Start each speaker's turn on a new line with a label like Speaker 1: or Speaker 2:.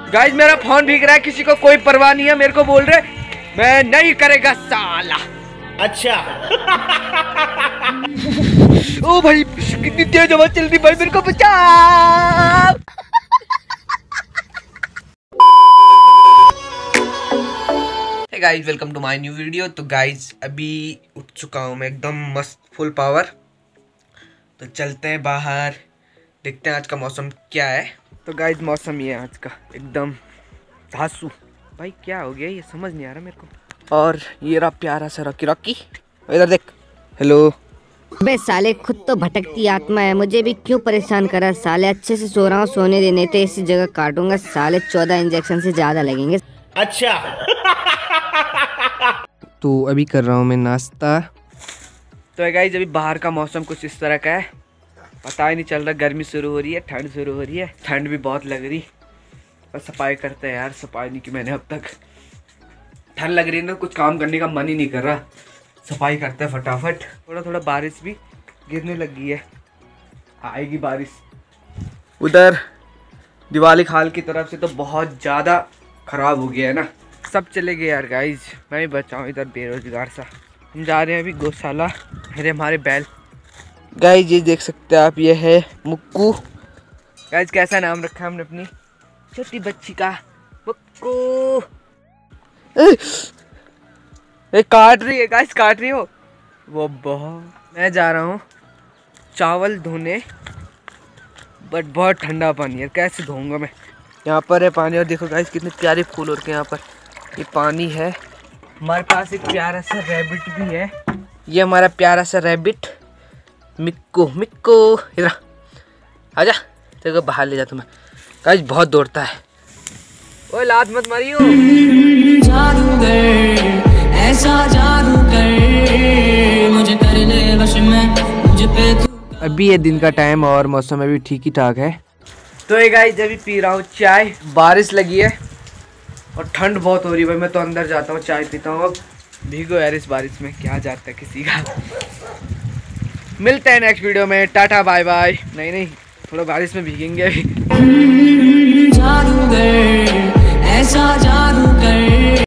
Speaker 1: Guys मेरा phone भीग रहा है, किसी को कोई परवाह नहीं है, मेरे को बोल रहे मैं नहीं करेगा साला। अच्छा ओ भाई कितनी तेज हवा चल रही भाई, मेरे को बचाओ। Hey guys welcome to my new video. तो गाइस अभी उठ चुका हूँ मैं एकदम मस्त फुल पावर। तो चलते हैं बाहर, देखते हैं आज का मौसम क्या है। तो गाइस मौसम ये है आज का एकदम धांसू। भाई क्या हो गया ये समझ नहीं आ रहा मेरे को। और ये रहा प्यारा सा रॉकी। रॉकी इधर देख। हेलो।
Speaker 2: बे साले खुद तो भटकती आत्मा है, मुझे भी क्यों परेशान करा साले। अच्छे से सो रहा हूँ, सोने देने तो इसी जगह काटूंगा साले, 14 इंजेक्शन से ज्यादा लगेंगे।
Speaker 1: अच्छा तो अभी कर रहा हूँ मैं नाश्ता। तो गाइस अभी बाहर का मौसम कुछ इस तरह का है, पता ही नहीं चल रहा। गर्मी शुरू हो रही है, ठंड शुरू हो रही है, ठंड भी बहुत लग रही। और सफाई करते हैं यार, सफाई नहीं की मैंने अब तक। ठंड लग रही है ना, कुछ काम करने का मन ही नहीं कर रहा। सफाई करते हैं फटाफट। थोड़ा थोड़ा बारिश भी गिरने लगी है, आएगी बारिश। उधर दिवाली खाल की तरफ से तो बहुत ज़्यादा ख़राब हो गया है ना, सब चले गए यार गाइज। मैं भी बचा हूँ इधर बेरोजगार सा। हम जा रहे हैं अभी गौशाला, मेरे हमारे बैल। गाइज ये देख सकते हैं आप, ये है मुक्कू। गाइज कैसा नाम रखा है हमने अपनी छोटी बच्ची का, मुक्कू। काट रही है गाइज, काट रही हो वो बहुत। मैं जा रहा हूँ चावल धोने, बट बहुत ठंडा पानी है, कैसे धोऊंगा मैं। यहाँ पर है पानी, और देखो गाइज कितने प्यारे फूल और के यहाँ पर ये पानी है। हमारे पास एक प्यारा सा रैबिट भी है, ये हमारा प्यारा सा रैबिट मिक्कू। मिक्कू इधर आजा, तेरे को बाहर ले जा तुम्हें। गाइस बहुत दौड़ता है। ओए लात मत मारियो। ऐसा जादू कर मुझे कर ले वश में, मुझे पे अभी ये दिन का टाइम और मौसम अभी ठीक ही ठाक है। तो ये गाइस अभी पी रहा हूँ चाय। बारिश लगी है और ठंड बहुत हो रही है भाई। मैं तो अंदर जाता हूँ, चाय पीता हूँ। अब भीगो यार इस बारिश में, क्या जाता है किसी का। मिलते हैं नेक्स्ट वीडियो में, टाटा बाय बाय। नहीं थोड़ा बारिश में भीगेंगे अभी।